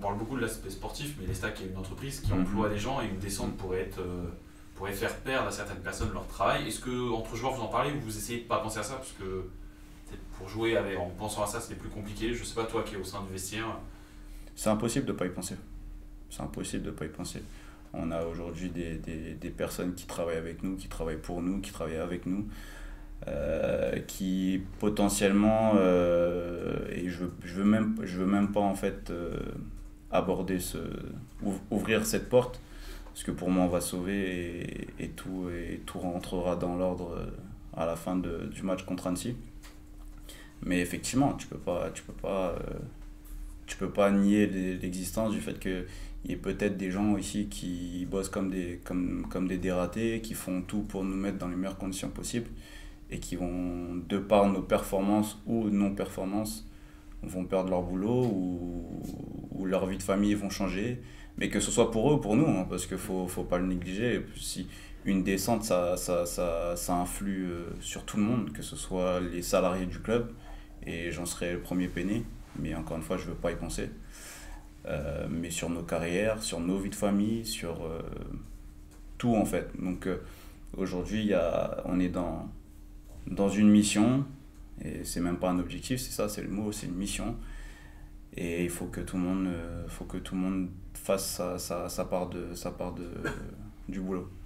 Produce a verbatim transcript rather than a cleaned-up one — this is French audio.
parle beaucoup de l'aspect sportif, mais l'Estac est une entreprise qui Mhm. emploie des gens et une descente pourrait, être, euh, pourrait faire perdre à certaines personnes leur travail. Est-ce que entre joueurs vous en parlez ou vous essayez de pas penser à ça parce que pour jouer avec, en pensant à ça c'est plus compliqué. Je sais pas toi qui es au sein du vestiaire. C'est impossible de ne pas y penser. C'est impossible de ne pas y penser. On a aujourd'hui des, des, des personnes qui travaillent avec nous, qui travaillent pour nous, qui travaillent avec nous, euh, qui potentiellement, euh, et je veux, je veux même, je veux même pas en fait euh, aborder ce, ouvrir cette porte, parce que pour moi on va sauver et, et tout, et tout rentrera dans l'ordre à la fin de, du match contre Annecy. Mais effectivement, tu peux pas, tu peux pas, euh, tu peux pas nier l'existence du fait que il y ait peut-être des gens ici qui bossent comme des, comme, comme des dératés, qui font tout pour nous mettre dans les meilleures conditions possibles et qui vont, de par nos performances ou non-performances, vont perdre leur boulot ou, ou leur vie de famille vont changer. Mais que ce soit pour eux ou pour nous, hein, parce qu'il ne faut, faut pas le négliger. Si une descente, ça, ça, ça, ça influe sur tout le monde, que ce soit les salariés du club, et j'en serai le premier peiné, mais encore une fois, je ne veux pas y penser. Euh, mais sur nos carrières, sur nos vies de famille, sur euh, tout en fait. Donc euh, aujourd'hui, y a, on est dans, dans une mission, et c'est même pas un objectif, c'est ça, c'est le mot, c'est une mission. Et il faut que tout le monde, euh, faut que tout le monde fasse sa, sa, sa part, de, sa part de, du boulot.